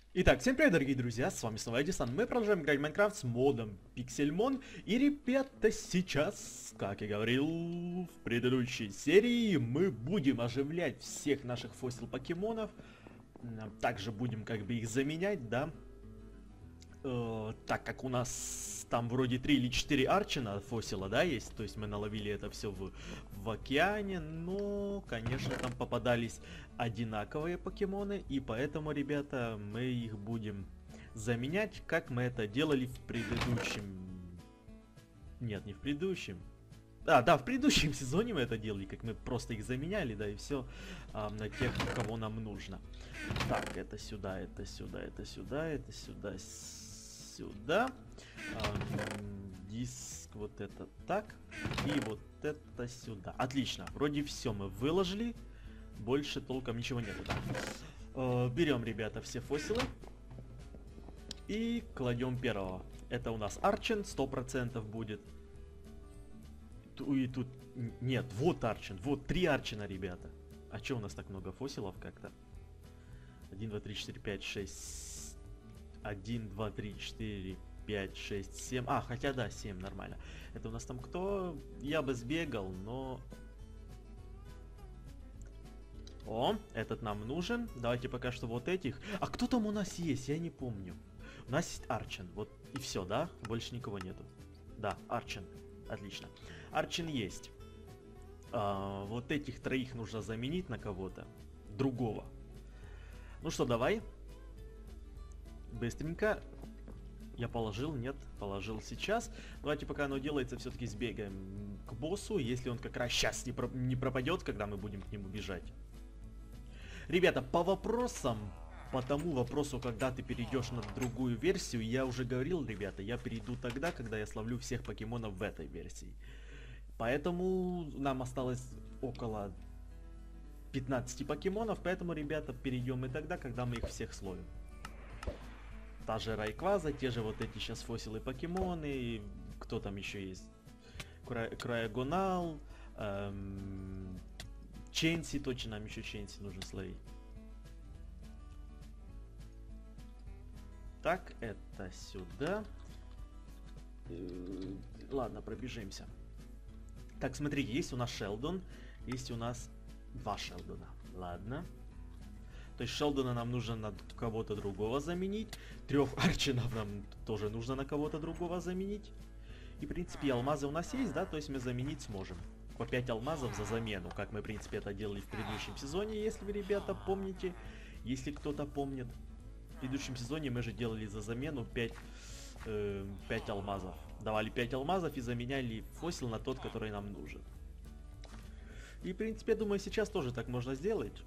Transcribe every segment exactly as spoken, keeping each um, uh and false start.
Итак, всем привет, дорогие друзья, с вами снова Эдисон. Мы продолжаем играть в Майнкрафт с модом Pixelmon. И, ребята, сейчас, как я говорил в предыдущей серии, мы будем оживлять всех наших фосил покемонов. Также будем как бы их заменять, да. Э, так как у нас там вроде три или четыре арчина фосила, да, есть. То есть мы наловили это все в, в океане. Но, конечно, там попадались одинаковые покемоны. И поэтому, ребята, мы их будем заменять, как мы это делали в предыдущем... Нет, не в предыдущем. А, да, в предыдущем сезоне мы это делали, как мы просто их заменяли, да, и все а, на тех, кого нам нужно. Так, это сюда, это сюда, это сюда, это сюда, сюда. Ам, диск вот это так. И вот это сюда. Отлично. Вроде все мы выложили. Больше толком ничего нету. Да. Э, берем, ребята, все фосилы. И кладем первого. Это у нас Арчен, сто процентов будет. И тут... Нет, вот Арчен. Вот три Арчена, ребята. А чё у нас так много фосилов как-то? один, два, три, четыре, пять, шесть... один, два, три, четыре, пять, шесть, семь... А, хотя да, семь, нормально. Это у нас там кто? Я бы сбегал, но... О, этот нам нужен. Давайте пока что вот этих. А кто там у нас есть? Я не помню. У нас есть Арчен. Вот и все, да? Больше никого нету. Да, Арчен. Отлично. Арчен есть. А, вот этих троих нужно заменить на кого-то. Другого. Ну что, давай. Быстренько. Я положил, нет, положил сейчас. Давайте, пока оно делается, все-таки сбегаем к боссу. Если он как раз сейчас не, про не пропадет, когда мы будем к нему бежать. Ребята, по вопросам, по тому вопросу, когда ты перейдешь на другую версию, я уже говорил, ребята, я перейду тогда, когда я словлю всех покемонов в этой версии. Поэтому нам осталось около пятнадцати покемонов, поэтому, ребята, перейдем и тогда, когда мы их всех словим. Та же Райкваза, те же вот эти сейчас фосилы покемоны, кто там еще есть? Кра Краягонал, эм, Ченси, точно нам еще Ченси нужно словить. Так, это сюда. Э, ладно, пробежимся. Так, смотрите, есть у нас Шелдон, есть у нас два Шелдона. Ладно. То есть Шелдона нам нужно на кого-то другого заменить. Трех Арчинов нам тоже нужно на кого-то другого заменить. И, в принципе, алмазы у нас есть, да? То есть мы заменить сможем. По пять алмазов за замену, как мы, в принципе, это делали в предыдущем сезоне, если вы, ребята, помните. Если кто-то помнит. В предыдущем сезоне мы же делали за замену пять, э, пять алмазов. Давали пять алмазов и заменяли фосил на тот, который нам нужен. И, в принципе, я думаю, сейчас тоже так можно сделать.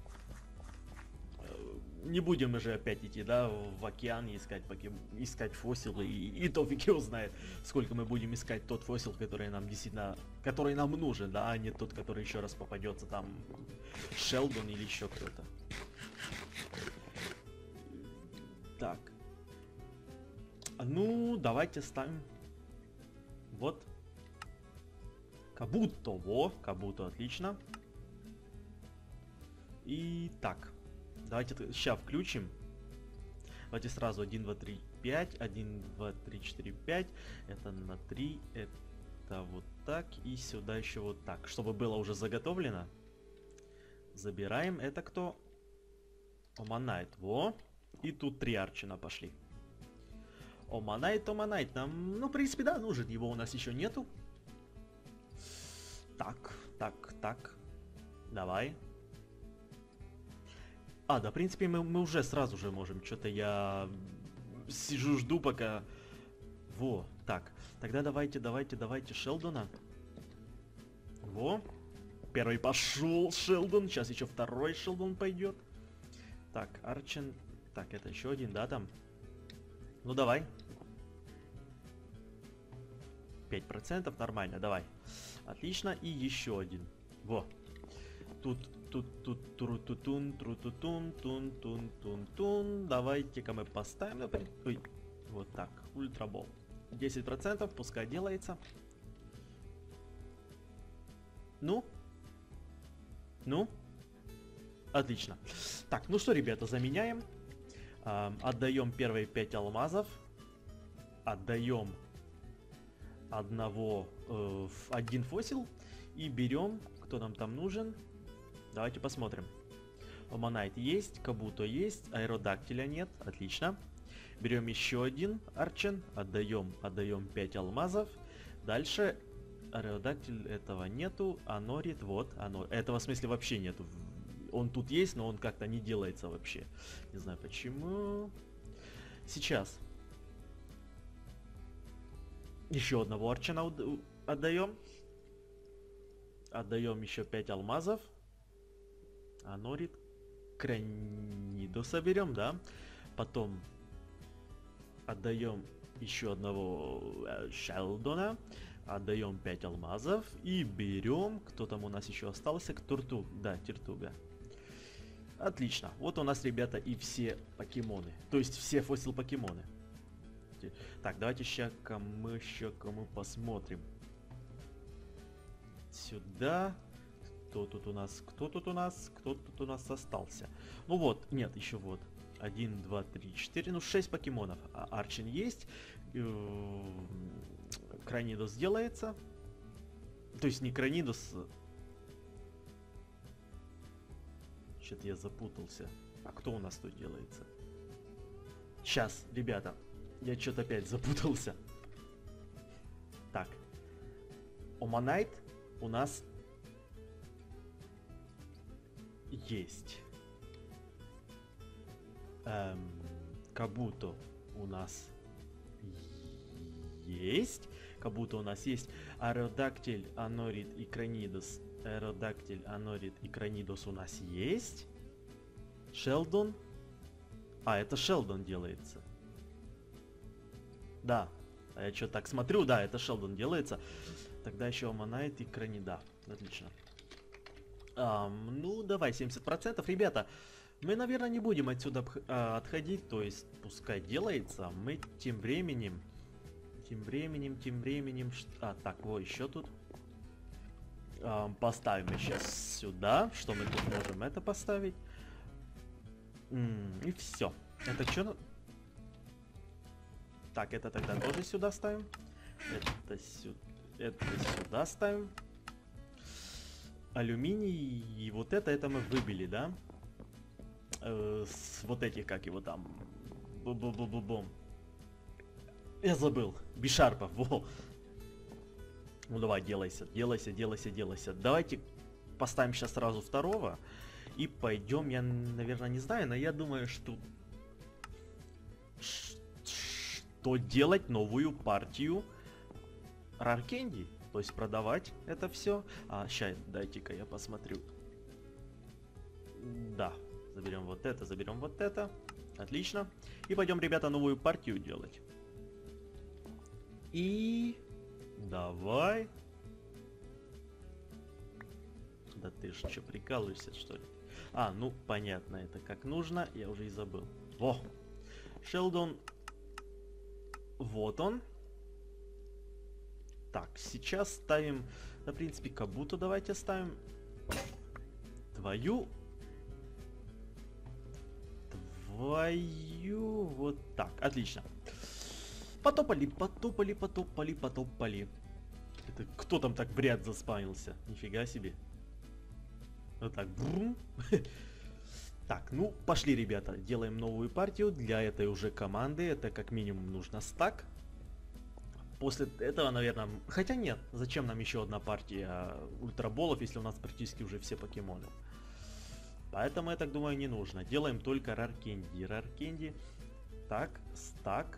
Не будем мы же опять идти, да, в океан и искать, покем... искать фосилы, и, и то фиг его знает, сколько мы будем искать тот фосил, который нам действительно, который нам нужен, да, а не тот, который еще раз попадется там, Шелдон или еще кто-то. Так. Ну, давайте ставим. Вот. Кабуто, во, Кабуто, отлично. И так. Давайте сейчас включим. Давайте сразу один, два, три, пять. один, два, три, четыре, пять. Это на три. Это вот так. И сюда еще вот так. Чтобы было уже заготовлено. Забираем. Это кто? Оманайт. Во. И тут три Арчина пошли. Оманайт, Оманайт. Нам, ну, в принципе, да, нужен. Его у нас еще нету. Так, так, так. Давай. А, да, в принципе, мы, мы уже сразу же можем. Что-то я сижу, жду пока... Во, так. Тогда давайте, давайте, давайте Шелдона. Во. Первый пошел Шелдон. Сейчас еще второй Шелдон пойдет. Так, Арчен. Так, это еще один, да, там? Ну, давай. пять процентов, нормально, давай. Отлично, и еще один. Во. Тут... Тут, тут, тру-ту-тун, тру-ту-тун, тун-тун, тун-тун. Давайте-ка мы поставим, например... Ой, вот так, ультрабол. десять процентов, пускай делается. Ну? Ну? Отлично. Так, ну что, ребята, заменяем. Эм, отдаем первые пять алмазов. Отдаем одного, э, один фосил. И берем, кто нам там нужен. Давайте посмотрим. Оманайт есть, Кабуто есть, Аэродактиля нет, отлично. Берем еще один Арчен, отдаем, отдаем пять алмазов. Дальше Аэродактиль этого нету, Анорит, вот, оно, этого в смысле вообще нету. Он тут есть, но он как-то не делается вообще. Не знаю почему. Сейчас. Еще одного Арчена отдаем. Отдаем еще пять алмазов. Анорит. Кранидо соберем, да? Потом отдаем еще одного э, Шелдона. Отдаем пять алмазов. И берем, кто там у нас еще остался, к Турту. Да, Тертуга. Отлично. Вот у нас, ребята, и все покемоны. То есть все фосил покемоны. Так, давайте сейчас мы еще кому посмотрим. Сюда. Кто тут у нас? Кто тут у нас? Кто тут у нас остался? Ну вот, нет, еще вот. Один, два, три, четыре. Ну, шесть покемонов. А Арчин есть. Кранидос делается. То есть не Кранидос. Что-то я запутался. А кто у нас тут делается? Сейчас, ребята. Я что-то опять запутался. Так. Оманайт у нас есть. Эм, Кабуто у нас есть. Кабуто у нас есть. Аэродактиль, Анорит и Кранидос. Аэродактиль, Анорит и Кранидос у нас есть. Шелдон. А, это Шелдон делается. Да. А я что так смотрю? Да, это Шелдон делается. Тогда еще Оманайт и Кранида. Отлично. Um, ну, давай, семьдесят процентов. Ребята, мы, наверное, не будем отсюда uh, отходить. То есть, пускай делается. Мы тем временем... Тем временем, тем временем... А, так, вот еще тут. Um, поставим сейчас сюда. Что мы тут можем это поставить? Mm, и все. Это что? Так, это тогда тоже сюда ставим. Это сюда. Это сюда ставим. Алюминий и вот это, это мы выбили, да? Э, с вот этих, как его там. Бу-бу-бу-бу-бум. Я забыл. Бишарпов, во. Ну давай, делайся, делайся, делайся, делайся. Давайте поставим сейчас сразу второго. И пойдем, я, наверное, не знаю, но я думаю, что... Что делать новую партию Раркенди. То есть продавать это все. А, сейчас, дайте-ка я посмотрю. Да, заберем вот это, заберем вот это. Отлично. И пойдем, ребята, новую партию делать. И... Давай. Да ты ж что, прикалываешься, что ли? А, ну, понятно, это как нужно. Я уже и забыл. Во! Шелдон. Вот он. Так, сейчас ставим, на принципе, Кабуто давайте ставим. Твою. Твою. Вот так, отлично. Потопали, потопали, потопали, потопали. Это кто там так в ряд заспавнился? Нифига себе. Вот так. Брум. Так, ну, пошли, ребята. Делаем новую партию. Для этой уже команды это как минимум нужно стак. После этого, наверное... Хотя нет, зачем нам еще одна партия ультраболов, если у нас практически уже все покемоны. Поэтому, я так думаю, не нужно. Делаем только Раркенди. Раркенди. Так, стак.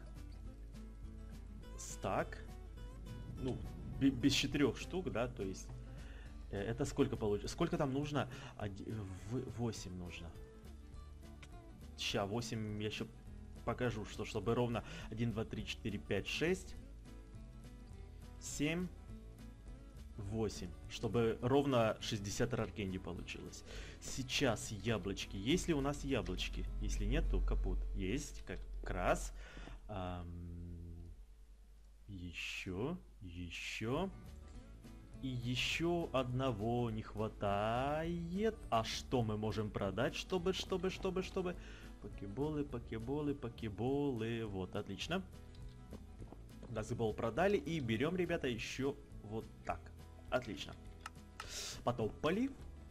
Стак. Ну, без четырех штук, да, то есть... Это сколько получится? Сколько там нужно? восемь нужно. Сейчас, восемь я еще покажу, что чтобы ровно один, два, три, четыре, пять, шесть... семь, восемь, чтобы ровно шестьдесят Раркенди получилось. Сейчас яблочки. Есть ли у нас яблочки? Если нет, то капут. Есть, как раз. Эм, еще, еще. И еще одного не хватает. А что мы можем продать, чтобы, чтобы, чтобы, чтобы... Покеболы, покеболы, покеболы. Вот, отлично. Дазбол продали. И берем, ребята, еще вот так. Отлично. Потом полив.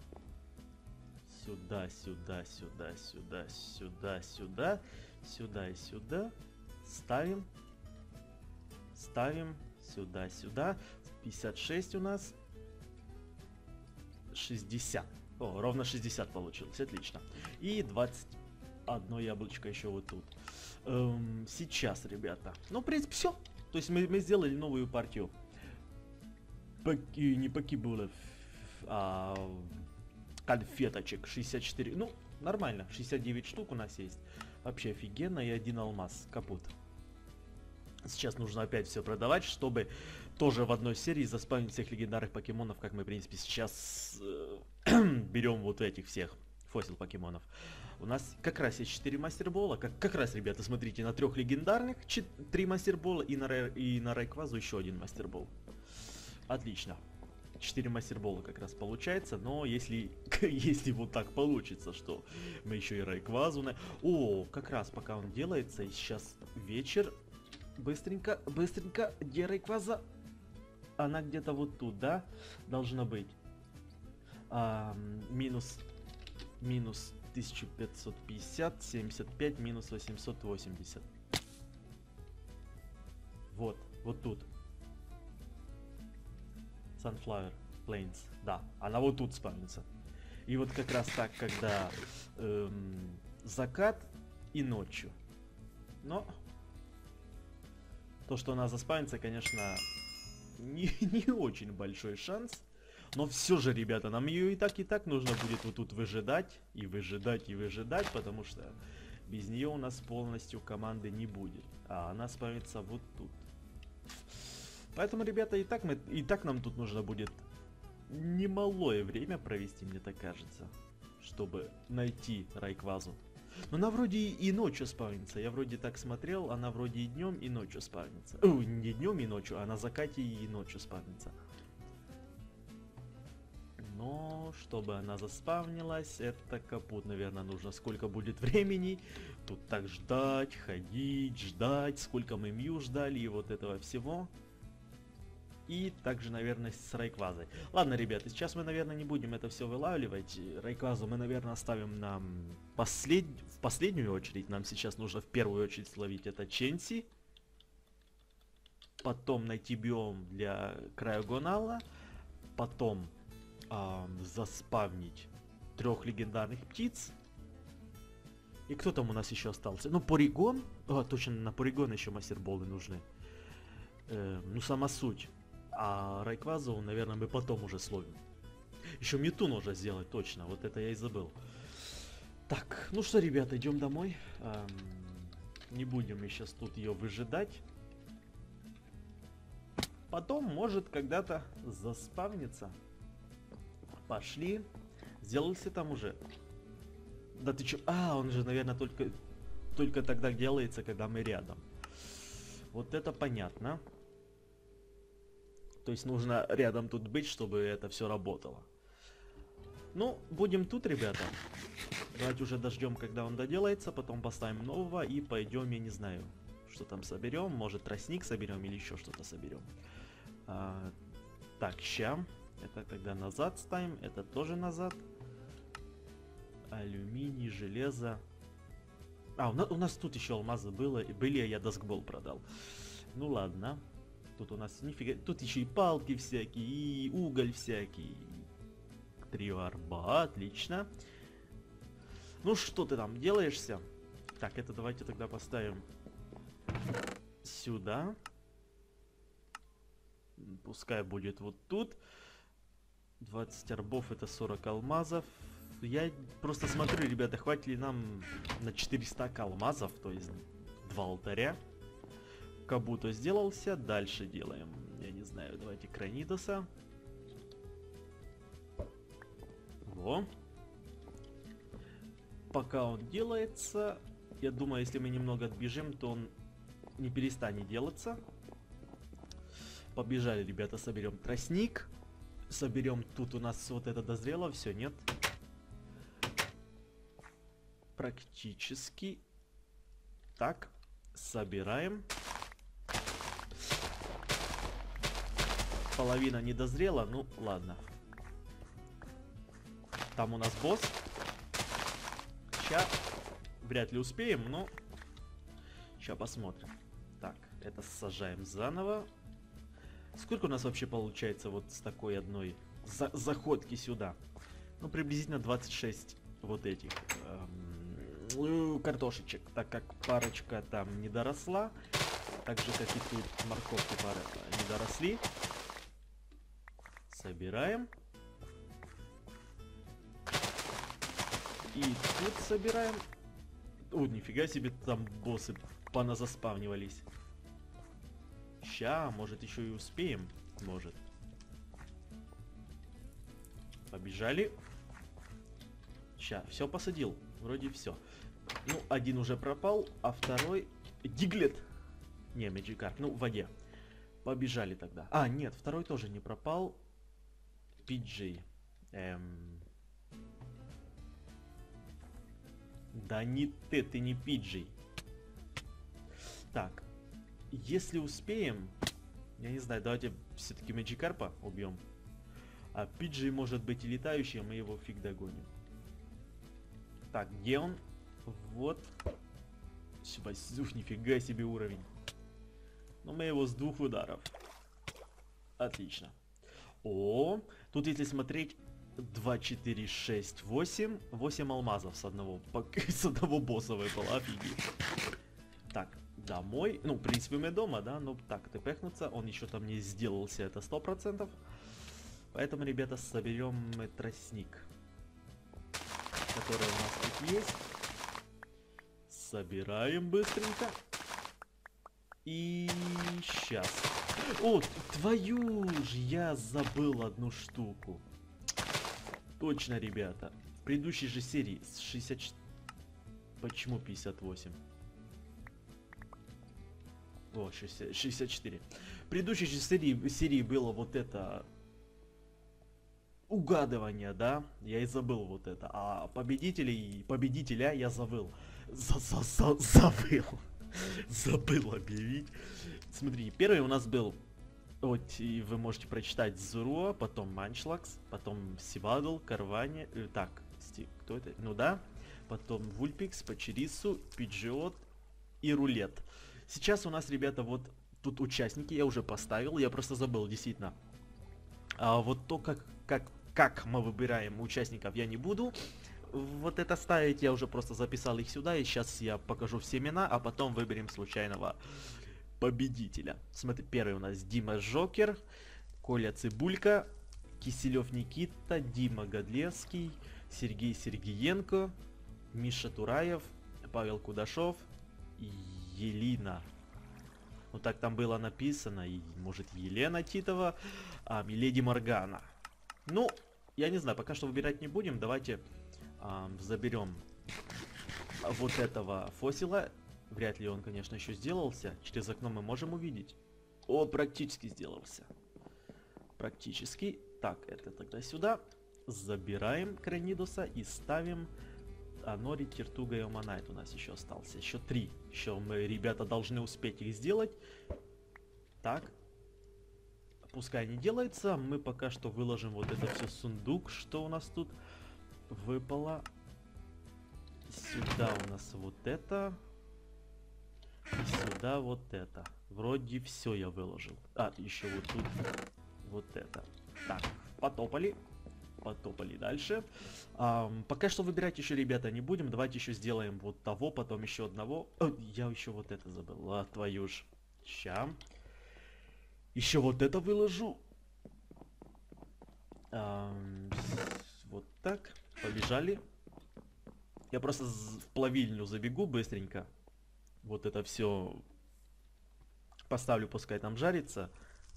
Сюда, сюда, сюда, сюда, сюда, сюда. Сюда и сюда. Ставим. Ставим. Сюда, сюда. пятьдесят шесть у нас. шестьдесят. О, ровно шестьдесят получилось. Отлично. И двадцать одно яблочко еще вот тут. Эм, сейчас, ребята. Ну, в принципе, все. То есть мы, мы сделали новую партию. Поки, не покебулов, а конфеточек. шестьдесят четыре. Ну, нормально. шестьдесят девять штук у нас есть. Вообще офигенно. И один алмаз. Капут. Сейчас нужно опять все продавать, чтобы тоже в одной серии заспавнить всех легендарных покемонов, как мы, в принципе, сейчас э, берем вот этих всех фосил покемонов. У нас как раз есть четыре мастербола. Как, как раз, ребята, смотрите, на трех легендарных три мастербола и на, и на Райквазу еще один мастербол. Отлично. четыре мастербола как раз получается, но если, если вот так получится, что мы еще и Райквазу... На... О, как раз пока он делается, и сейчас вечер. Быстренько, быстренько, где Райкваза? Она где-то вот тут, да? Должна быть. А, минус, минус тысяча пятьсот пятьдесят, семьдесят пять, минус восемьсот восемьдесят. Вот, вот тут. Sunflower Plains, да, она вот тут спавнится. И вот как раз так, когда эм, закат и ночью. Но... То, что она заспавнится, конечно, не, не очень большой шанс. Но все же, ребята, нам ее и так, и так нужно будет вот тут выжидать. И выжидать, и выжидать, потому что без нее у нас полностью команды не будет. А она спавнится вот тут. Поэтому, ребята, и так, мы, и так нам тут нужно будет немалое время провести, мне так кажется, чтобы найти Райквазу. Но она вроде и ночью спавнится. Я вроде так смотрел, она вроде и днем, и ночью спавнится. О, не днем и ночью, а на закате и ночью спавнится. Но чтобы она заспавнилась, это капут, наверное, нужно. Сколько будет времени? Тут так ждать, ходить, ждать. Сколько мы Мью ждали и вот этого всего. И также, наверное, с Райквазой. Ладно, ребята, сейчас мы, наверное, не будем это все вылавливать. Райквазу мы, наверное, оставим на послед... в последнюю очередь. Нам сейчас нужно в первую очередь словить это Ченси. Потом найти биом для Крайогонала. Потом эм, заспавнить трех легендарных птиц. И кто там у нас еще остался? Ну, Поригон. О, точно, на Поригон еще мастерболы нужны. Э, ну, сама суть. А Райквазу, наверное, мы потом уже словим. Еще Мьюту нужно сделать, точно. Вот это я и забыл. Так, ну что, ребята, идем домой. Эм, не будем мы сейчас тут ее выжидать. Потом, может, когда-то заспавнится. Пошли. Сделался там уже. Да ты чё? А, он же, наверное, только, только тогда делается, когда мы рядом. Вот это понятно. То есть нужно рядом тут быть, чтобы это все работало. Ну, будем тут, ребята. Давайте уже дождем, когда он доделается. Потом поставим нового и пойдем, я не знаю, что там соберем. Может, тростник соберем или еще что-то соберем. А, так, ща. Это тогда назад ставим. Это тоже назад. Алюминий, железо. А, у нас, у нас тут еще алмазы было, были, а я доскбол продал. Ну ладно. Тут у нас нифига... Тут еще и палки всякие, и уголь всякий. Трио арба, отлично. Ну что ты там делаешься? Так, это давайте тогда поставим сюда. Пускай будет вот тут. двадцать арбов, это сорок алмазов. Я просто смотрю, ребята, хватит ли нам на четыреста алмазов, то есть два алтаря. Кабуто сделался, дальше делаем, я не знаю, давайте Кранидоса. Во. Пока он делается, я думаю, если мы немного отбежим, то он не перестанет делаться. Побежали, ребята, соберем тростник. Соберем, тут у нас вот это дозрело, все, нет. практически. Так, собираем. Половина не дозрела, ну ладно. Там у нас босс. Ща вряд ли успеем, но ща посмотрим. Так, это сажаем заново. Сколько у нас вообще получается вот с такой одной за заходки сюда? Ну, приблизительно двадцать шесть вот этих эм, картошечек, так как парочка там не доросла. Так же, как и тут морковки пара не доросли. Собираем. И тут собираем. О, нифига себе, там боссы поназаспавнивались. Ща, может еще и успеем. Может. Побежали. Ща, все посадил. Вроде все. Ну, один уже пропал, а второй... Диглет! Не, Мэджикарп, ну, в воде. Побежали тогда. А, нет, второй тоже не пропал. Пиджей. Эм... Да не ты, ты не Пиджей. Так. Если успеем... Я не знаю, давайте все-таки Мэджикарпа убьем. А Пиджей может быть и летающий, а мы его фиг догоним. Так, где он? Вот. Ух, нифига себе уровень. Но мы его с двух ударов. Отлично. О, тут если смотреть, два, четыре, шесть, восемь. восемь алмазов с одного, с одного босса выпало, офигеть. Так, домой. Ну, в принципе, мы дома, да? Ну, так, тпхнуться. Он еще там не сделался, это сто процентов. Поэтому, ребята, соберем тростник, который у нас тут есть. Собираем быстренько. И сейчас. О, твою ж, я забыл одну штуку. Точно, ребята. В предыдущей же серии с шестьдесят четыре... Почему пятьдесят восемь? О, шестьдесят, шестьдесят четыре. В предыдущей же серии, серии было вот это... Угадывание, да? Я и забыл вот это. А победителей, победителя я забыл. За-за-за-забыл. Забыл объявить. Смотри, первый у нас был, вот и вы можете прочитать, Зуруа, потом Манчлакс, потом Сивадл, Карвани, э, так, сти, кто это? Ну да, потом Вульпикс, Пачерису, Пиджиот и Рулет. Сейчас у нас, ребята, вот тут участники, я уже поставил, я просто забыл, действительно. А вот то, как, как, как мы выбираем участников, я не буду. Вот это ставить, я уже просто записал их сюда, и сейчас я покажу все имена, а потом выберем случайного победителя. Смотри, первый у нас Дима Жокер, Коля Цибулька, Киселев Никита, Дима Годлевский, Сергей Сергиенко, Миша Тураев, Павел Кудашов, Елена. Ну так там было написано, и может Елена Титова, а Миледи Моргана. Ну, я не знаю, пока что выбирать не будем, давайте... Um, заберем вот этого фосила. Вряд ли он, конечно, еще сделался. Через окно мы можем увидеть. О, практически сделался. Практически. Так, это тогда сюда. Забираем Кранидуса и ставим Анори, Тиртуга и Оманайт. У нас еще остался. Еще три. Еще мы, ребята, должны успеть их сделать. Так. Пускай не делается. Мы пока что выложим вот это все сундук, что у нас тут выпало. Сюда у нас вот это. И сюда вот это. Вроде все я выложил. А, еще вот тут вот это. Так, потопали. Потопали дальше. А, пока что выбирать еще, ребята, не будем. Давайте еще сделаем вот того, потом еще одного. О, я еще вот это забыл. А, твою ж. Ща. Еще вот это выложу. А, вот так. Побежали. Я просто в плавильню забегу быстренько. Вот это все поставлю, пускай там жарится.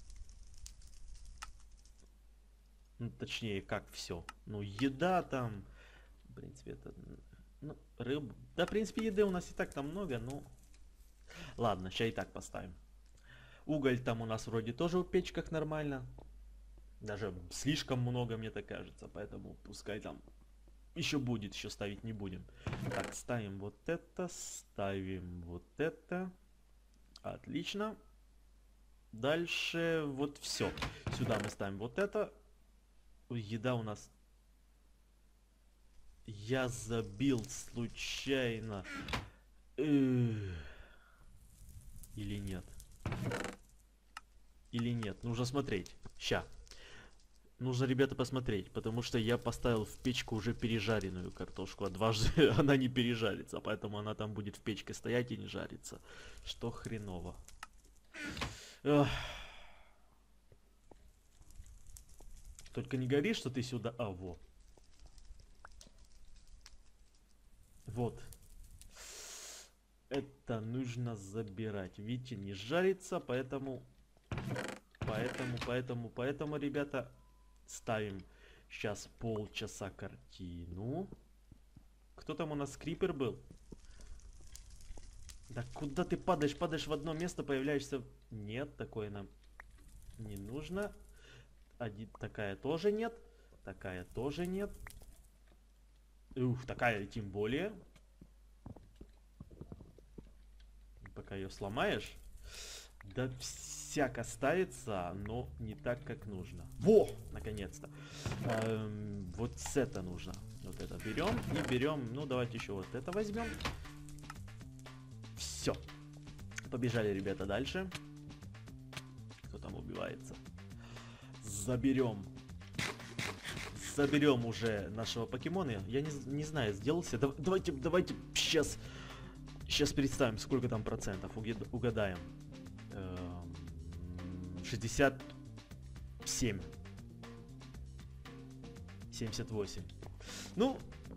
Ну, точнее, как все. Ну, еда там. В принципе, это... Ну, рыб... Да, в принципе, еды у нас и так там много, но... Ладно, сейчас и так поставим. Уголь там у нас вроде тоже в печках нормально. Даже слишком много, мне так кажется. Поэтому пускай там еще будет, еще ставить не будем. Так, ставим вот это, ставим вот это. Отлично. Дальше вот все. Сюда мы ставим вот это. Еда у нас... Я забил случайно. Или нет? Или нет? Нужно смотреть. Ща. Нужно, ребята, посмотреть, потому что я поставил в печку уже пережаренную картошку, а дважды она не пережарится, поэтому она там будет в печке стоять и не жарится. Что хреново. Эх. Только не говори, что ты сюда... А, во. Вот. Это нужно забирать. Видите, не жарится, поэтому... Поэтому, поэтому, поэтому, ребята... Ставим сейчас полчаса картину. Кто там у нас, крипер был? Да куда ты падаешь? Падаешь в одно место, появляешься... Нет, такое нам не нужно. Один, такая тоже нет. Такая тоже нет. Ух, такая тем более. Пока ее сломаешь. Да всяко ставится, но не так, как нужно. Во! Наконец-то. Эм, вот с это нужно. Вот это берем и берем. Ну, давайте еще вот это возьмем. Все. Побежали, ребята, дальше. Кто там убивается? Заберем. Заберем уже нашего покемона. Я не, не знаю, сделался. Да, давайте, давайте сейчас. Сейчас представим, сколько там процентов. Угадаем. шестьдесят семь. семьдесят восемь. Ну,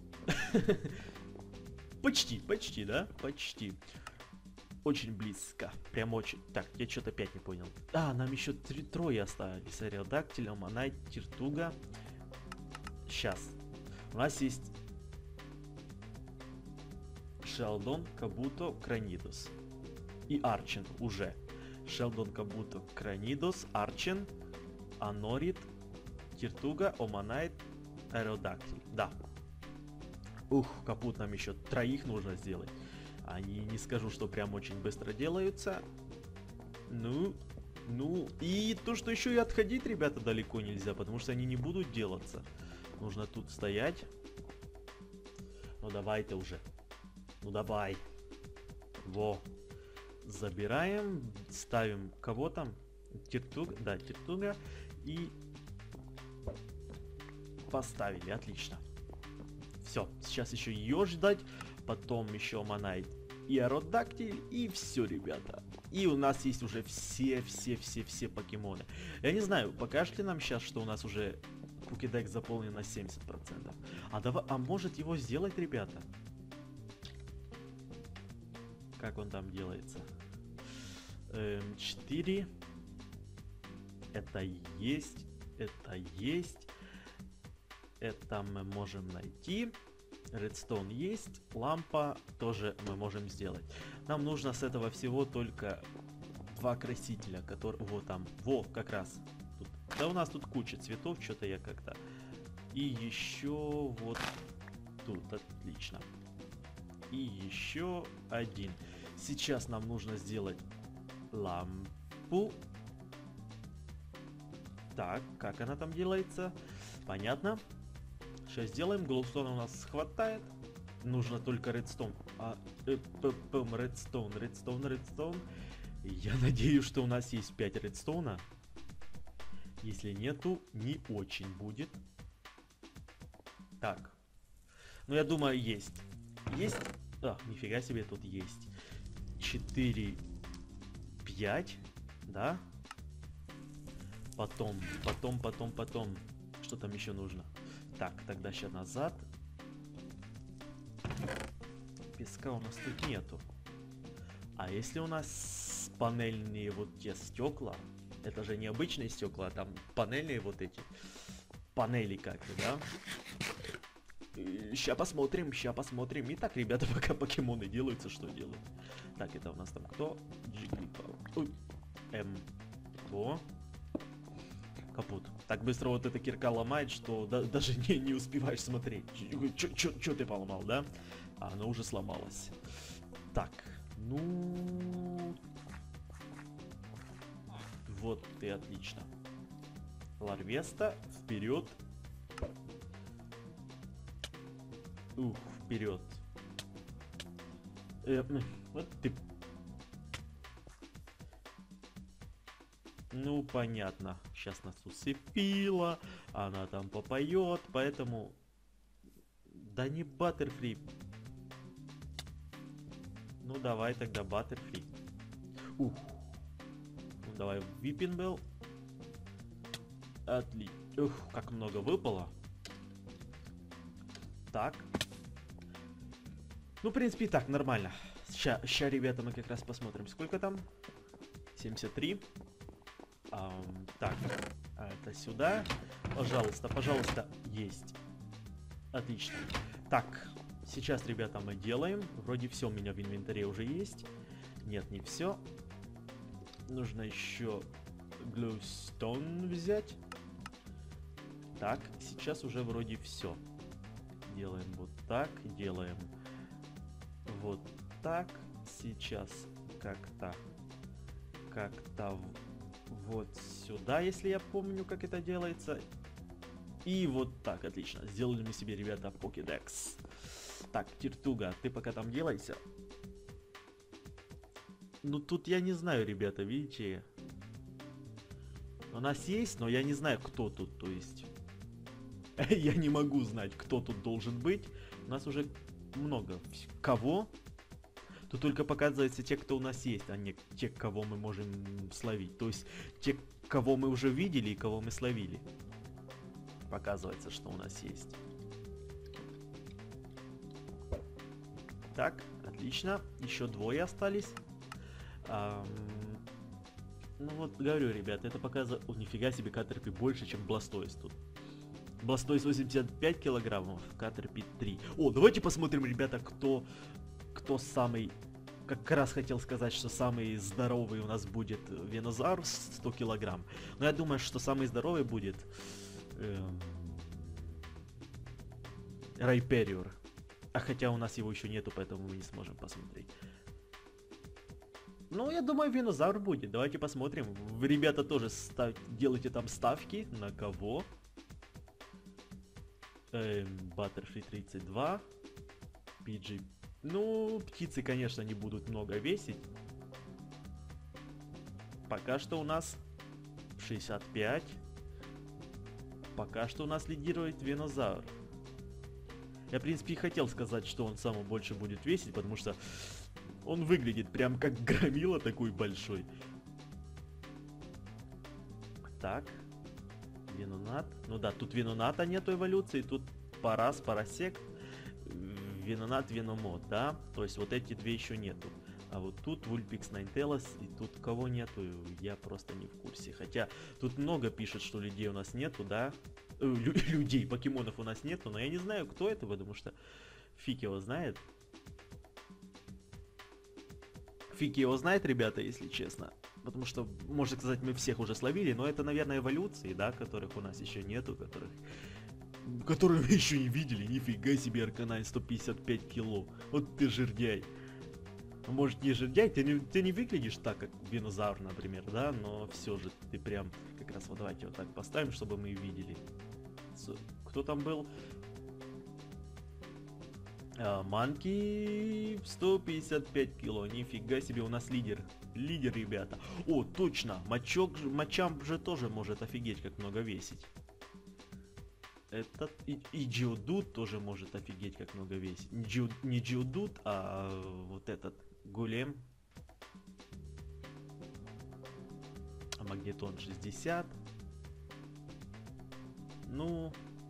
почти, почти, да? Почти. Очень близко. Прям очень. Так, я что-то опять не понял. А, нам еще три, трое остались. Аэродактиль, Аманайт, Тиртуга. Сейчас. У нас есть Шелдон, Кабуто, Кранидус. И Арчен уже. Шелдон, Кабуто, Кранидус, Арчен, Анорит, Тиртуга, Оманайт, Аэродактиль. Да. Ух, капут нам еще троих нужно сделать. Они, не скажу, что прям очень быстро делаются. Ну, ну, и то, что еще и отходить, ребята, далеко нельзя, потому что они не будут делаться. Нужно тут стоять. Ну, давай-то уже. Ну, давай. Во. Забираем, ставим кого там? Тиртуга, да, Тиртуга. И поставили, отлично. Все, сейчас еще ее ждать. Потом еще Манайт и Аэродактиль. И все, ребята. И у нас есть уже все-все-все-все покемоны. Я не знаю, покажет ли нам сейчас, что у нас уже Покедекс заполнен на семьдесят процентов. А, давай, а может его сделать, ребята? Как он там делается? Эм, четыре. Это есть. Это есть. Это мы можем найти. Редстоун есть. Лампа тоже мы можем сделать. Нам нужно с этого всего только два красителя, которые... Вот там. Во, как раз. Тут. Да у нас тут куча цветов. Что-то я как-то... И еще вот тут. Отлично. И еще один. Сейчас нам нужно сделать лампу. Так, как она там делается? Понятно. Сейчас сделаем. Глоустона у нас хватает. Нужно только редстоун. А, э, редстоун, редстоун, редстоун. Я надеюсь, что у нас есть пять редстоуна. Если нету, не очень будет. Так. Ну, я думаю, есть. Есть. А, нифига себе, тут есть. четыре, пять. Да? Потом, потом, потом, потом. Что там еще нужно? Так, тогда сейчас назад. Песка у нас тут нету. А если у нас панельные вот те стекла? Это же не обычные стекла, а там панельные вот эти. Панели как-то, да? Сейчас посмотрим, сейчас посмотрим. Итак, ребята, пока покемоны делаются, что делают? Так, это у нас там кто? Джиглипа. Ой. М. Во. Капут. Так быстро вот эта кирка ломает, что да, даже не, не успеваешь смотреть. Чё ты поломал, да? А она уже сломалась. Так, ну... Вот ты, отлично. Ларвеста, вперед. Ух, вперед. Э, вот ты... Ну, понятно. Сейчас нас усыпила. Она там попоет, поэтому... Да не Баттерфри. Ну, давай тогда Баттерфри. Ух. Ну, давай Виппинбелл. Отлично. Ух, как много выпало. Так. Ну, в принципе, и так, нормально. Ща, ща, ребята, мы как раз посмотрим. Сколько там? семьдесят три. Um, так, это сюда. Пожалуйста, пожалуйста. Есть. Отлично. Так, сейчас, ребята, мы делаем. Вроде все у меня в инвентаре уже есть. Нет, не все. Нужно еще глюстон взять. Так, сейчас уже вроде все. Делаем вот так, делаем вот так. Сейчас как-то, как-то вот сюда, если я помню, как это делается. И вот так, отлично. Сделали мы себе, ребята, покедекс. Так, Тиртуга, ты пока там делайся. Ну тут я не знаю, ребята, видите. У нас есть, но я не знаю, кто тут, то есть... Я не могу знать, кто тут должен быть. У нас уже много. Кого? Тут только показывается те, кто у нас есть, а не те, кого мы можем словить. То есть те, кого мы уже видели и кого мы словили. Показывается, что у нас есть. Так, отлично. Еще двое остались. Ам... Ну вот, говорю, ребят, это показывает... О, нифига себе, Катерпи больше, чем Бластойс тут. Бластойс восемьдесят пять килограммов, Катерпи три. О, давайте посмотрим, ребята, кто, кто самый... Как раз хотел сказать, что самый здоровый у нас будет Венозавр, сто килограмм. Но я думаю, что самый здоровый будет... Эм... Райпериор. А хотя у нас его еще нету, поэтому мы не сможем посмотреть. Ну, я думаю, Венозавр будет. Давайте посмотрим. Вы, ребята, тоже став... делайте там ставки. На кого? Баттерфри тридцать два. пи джи. Ну, птицы, конечно, не будут много весить. Пока что у нас шестьдесят пять. Пока что у нас лидирует Венозавр. Я, в принципе, и хотел сказать, что он самый больше будет весить, потому что он выглядит прям как громила такой большой. Так. Венонат. Ну да, тут Веноната нету эволюции, тут Парас, Парасек, Венонат, Веномод, да? То есть вот эти две еще нету. А вот тут Вульпикс, Найнтелос, и тут кого нету, я просто не в курсе. Хотя тут много пишет, что людей у нас нету, да? Э, лю людей, покемонов у нас нету, но я не знаю, кто это, потому что фиг его знает. Фиг его знает, ребята, если честно. Потому что, можно сказать, мы всех уже словили, но это, наверное, эволюции, да, которых у нас еще нету, которых... Которые мы еще не видели. Нифига себе, Арканайн сто пятьдесят пять кило. Вот ты жирдяй. Может, не жирдяй, ты не, ты не выглядишь так, как Венозавр, например, да, но все же ты прям... Как раз вот давайте вот так поставим, чтобы мы видели. Кто там был? Манки сто пятьдесят пять кило, нифига себе, у нас лидер. Лидер, ребята. О, точно, Мачок, Мачамп же тоже может офигеть, как много весить. Этот и, и Джиодут тоже может офигеть, как много весить. Не, Джио, не Джиодут, а вот этот Гулем. А Магнетон шестьдесят. Ну...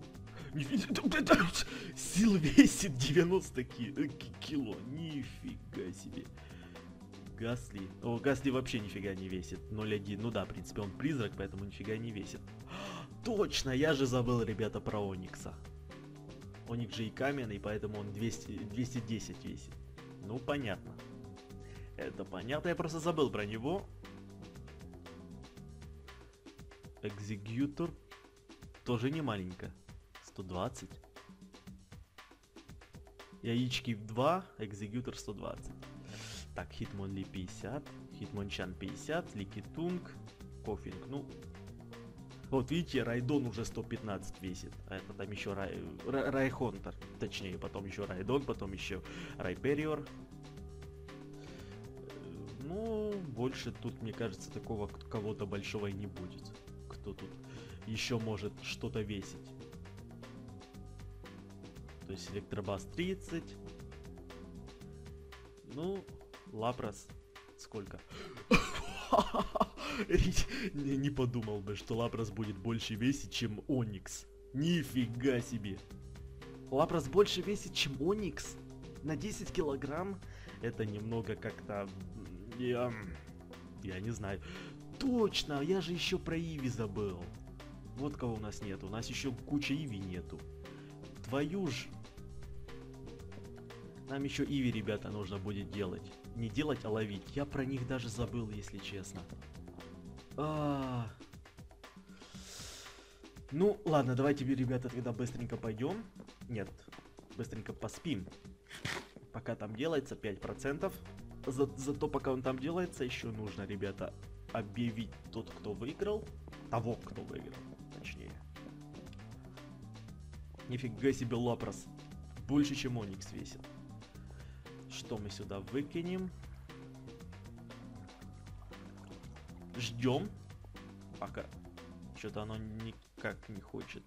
Сила весит девяносто кило. Нифига себе. Гасли. О, Гасли вообще нифига не весит. ноль один. Ну да, в принципе, он призрак, поэтому нифига не весит. Точно, я же забыл, ребята, про Оникса. Оникс же и каменный, поэтому он двести, двести десять весит. Ну, понятно. Это понятно, я просто забыл про него. Экзекьютор тоже не маленько. сто двадцать. Яички два, экзекьютор сто двадцать. Так, Hitmonlee пятьдесят, Hitmonchan пятьдесят, Ликитунг, Кофинг, ну... Вот видите, Райдон уже сто пятнадцать весит, а это там еще Рай... Рай... Райхонтер, точнее, потом еще Райдон, потом еще Райпериор. Ну, больше тут, мне кажется, такого кого-то большого и не будет. Кто тут еще может что-то весить. То есть Электробас тридцать. Ну, Лапрос сколько? не, не подумал бы, что Лапрос будет больше весить, чем Оникс. Нифига себе. Лапрос больше весит, чем Оникс? На десять килограмм? Это немного как-то... Я... Я не знаю. Точно, я же еще про Иви забыл. Вот кого у нас нет. У нас еще куча Иви нету. Твою ж... Нам еще Иви, ребята, нужно будет делать. Не делать, а ловить. Я про них даже забыл, если честно. А... Ну, ладно, давайте, ребята, тогда быстренько пойдем. Нет, быстренько поспим. Пока там делается пять процентов. За, зато пока он там делается, еще нужно, ребята, объявить тот, кто выиграл. Того, кто выиграл, точнее. Нифига себе Лапрос. Больше, чем Оникс весит. Что мы сюда выкинем? Ждем. Пока. Что-то оно никак не хочет.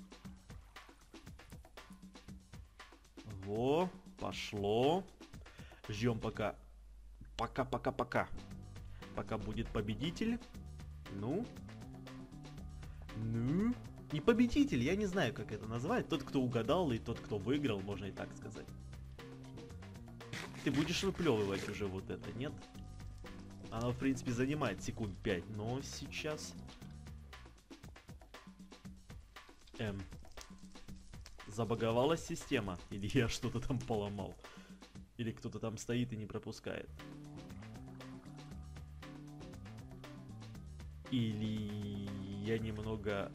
Во, пошло. Ждем пока. Пока, пока, пока. Пока будет победитель. Ну. Ну. Не победитель, я не знаю, как это назвать. Тот, кто угадал, и тот, кто выиграл, можно и так сказать. Ты будешь выплевывать уже вот это, нет? Оно, в принципе, занимает секунд пять, но сейчас... Эм... Забаговалась система? Или я что-то там поломал? Или кто-то там стоит и не пропускает? Или я немного...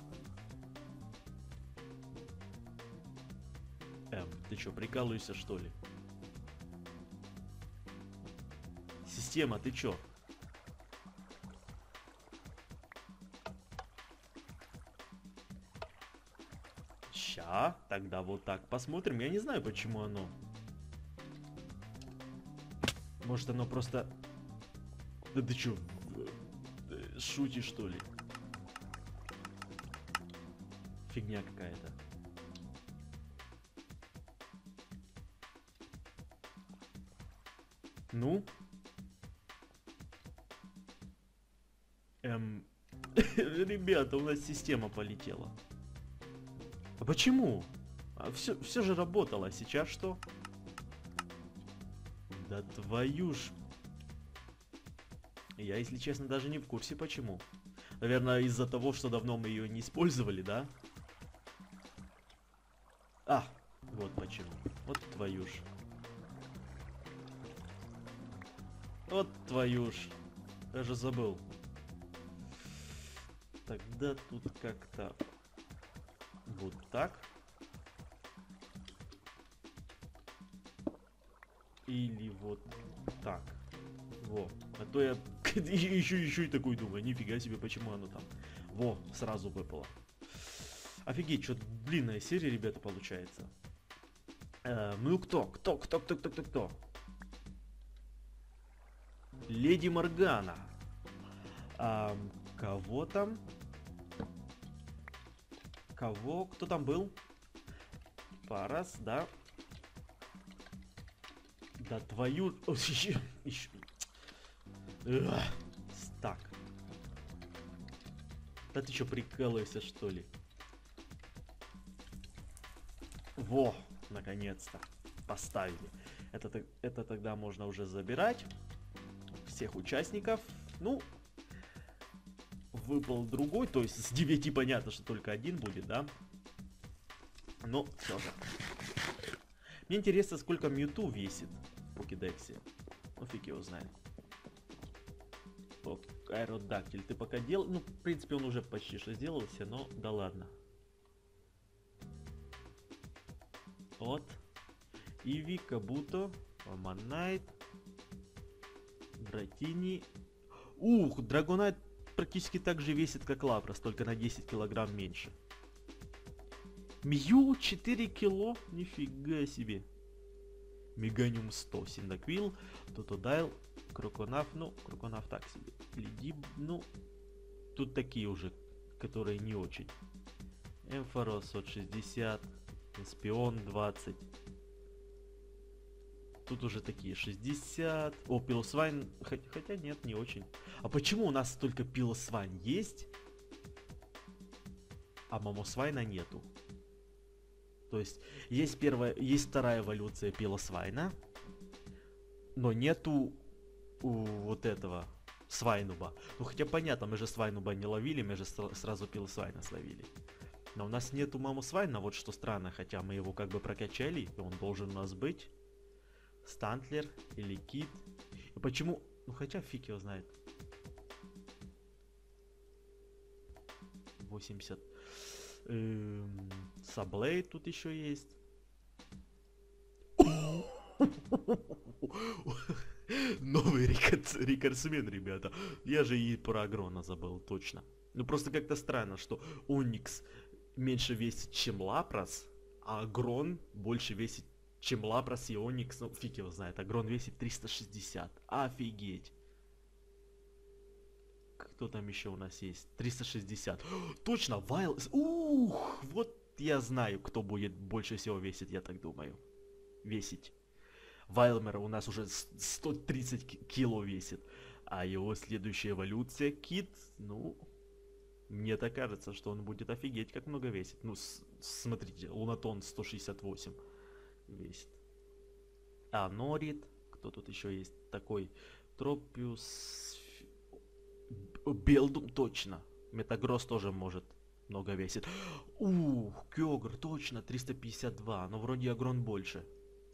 Эм, ты чё, прикалываешься, что ли? Система, ты чё? Ща, тогда вот так посмотрим. Я не знаю, почему оно. Может, оно просто... Да ты чё, шутишь, что ли? Фигня какая-то. Ну? Эм... Ребята, у нас система полетела. А почему? А все, все же работало, а сейчас что? Да твою ж... Я, если честно, даже не в курсе, почему. Наверное, из-за того, что давно мы ее не использовали, да? А, вот почему. Вот твою ж. Вот твою ж. Я же забыл. Тогда тут как-то... Вот так. Или вот так. Во. А то я еще, еще и такой думаю. Нифига себе, почему оно там. Во, сразу выпало. Офигеть, что длинная серия, ребята, получается. Э, ну кто? Кто? Кто? Кто? Кто? Кто? Кто? Леди Моргана. А, кого там? Кого? Кто там был? Парас, да? Да твою... Так. Да ты что, прикалываешься, что ли? Во, наконец-то. Поставили. Это, это тогда можно уже забирать. Всех участников. Ну, выпал другой. То есть с девяти понятно, что только один будет, да? Но все же. Мне интересно, сколько Мьюту весит в покедексе. Ну, фиг его знает. Аэродактиль, ты пока делал... Ну, в принципе, он уже почти что сделался, но да ладно. Вот. Иви, Кабуто, Оманайт, Дратини. Ух, Драгонайт практически так же весит, как Лапрос, только на десять килограмм меньше. Мью четыре кило? Нифига себе. Меганиум сто, Синдаквил, Тотодайл, Кроконав, ну, Кроконав так себе. Ледиб, ну, тут такие уже, которые не очень. Эмфорос сто шестьдесят, Эспион двадцать. Тут уже такие шестьдесят. О, Пилосвайн, хотя, хотя нет, не очень. А почему у нас только Пилосвайн есть, а Мамосвайна нету? То есть, есть первая, есть вторая эволюция Пилосвайна, но нету у вот этого Свайнуба. Ну хотя понятно, мы же Свайнуба не ловили, мы же сразу Пилосвайна словили. Но у нас нету Мамосвайна, вот что странно, хотя мы его как бы прокачали, и он должен у нас быть. Стантлер или Кит. И почему? Ну хотя фиг его знает. восемьдесят. Эм, Саблейд тут еще есть. Новый рекордсмен, ребята. Я же и про Агрона забыл, точно. Ну просто как-то странно, что Оникс меньше весит, чем Лапрос, а Агрон больше весит, чем Лапрос и Оникс. Ну фиг его знает, Агрон весит триста шестьдесят. Офигеть. Кто там еще у нас есть? триста шестьдесят. Точно, Вайл. Ух, вот я знаю, кто будет больше всего весить, я так думаю. Весить. Вайлмер у нас уже сто тридцать кило весит. А его следующая эволюция, Кит, ну, мне так кажется, что он будет офигеть, как много весит. Ну, с смотрите, Лунатон сто шестьдесят восемь весит. А, Норит. Кто тут еще есть такой? Тропиус... Белдум, точно. Метагросс тоже может много весит. Ух, Кёгр, точно, триста пятьдесят два. Но вроде Агрон больше.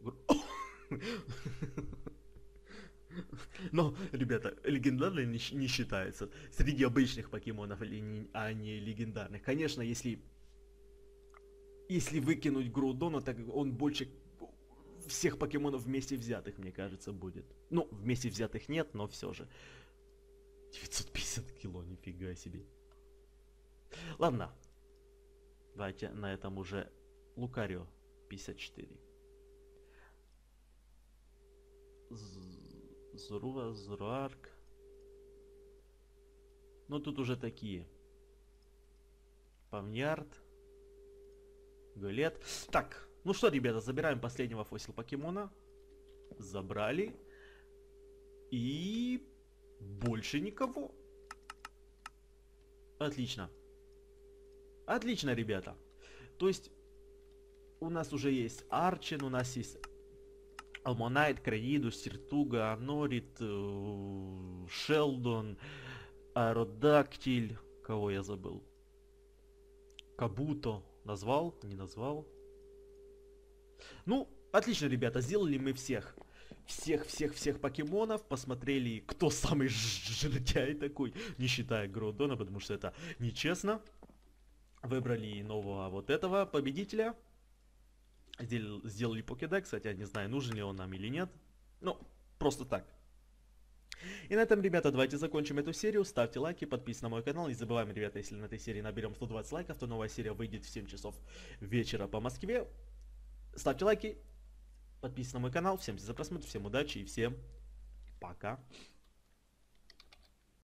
Но, ребята, легендарный не, не считается. Среди обычных покемонов, а не легендарных. Конечно, если... Если выкинуть Грудона, так он больше всех покемонов вместе взятых, мне кажется, будет. Ну, вместе взятых нет, но все же. девятьсот пятьдесят кило, нифига себе. Ладно. Давайте на этом уже Лукарио пятьдесят четыре. Зруа, Зруарк. Ну тут уже такие. Павнярд. Галет. Так, ну что, ребята, забираем последнего фосил покемона. Забрали. И... больше никого. Отлично. Отлично, ребята. То есть у нас уже есть Арчен, у нас есть Алмонайт, Краидус, Сиртуга, Анорит, э, Шелдон, Аэродактиль. Кого я забыл? Кабуто. Назвал? Не назвал? Ну, отлично, ребята. Сделали мы всех. Всех-всех-всех покемонов, посмотрели, кто самый жиртяй такой, не считая Гродона, потому что это нечестно. Выбрали нового вот этого победителя. Сделали, сделали покедекс, хотя не знаю, нужен ли он нам или нет. Ну, просто так. И на этом, ребята, давайте закончим эту серию. Ставьте лайки, подписывайтесь на мой канал. Не забываем, ребята, если на этой серии наберем сто двадцать лайков, то новая серия выйдет в семь часов вечера по Москве. Ставьте лайки. Подписывайтесь на мой канал. Всем за просмотр, всем удачи и всем пока.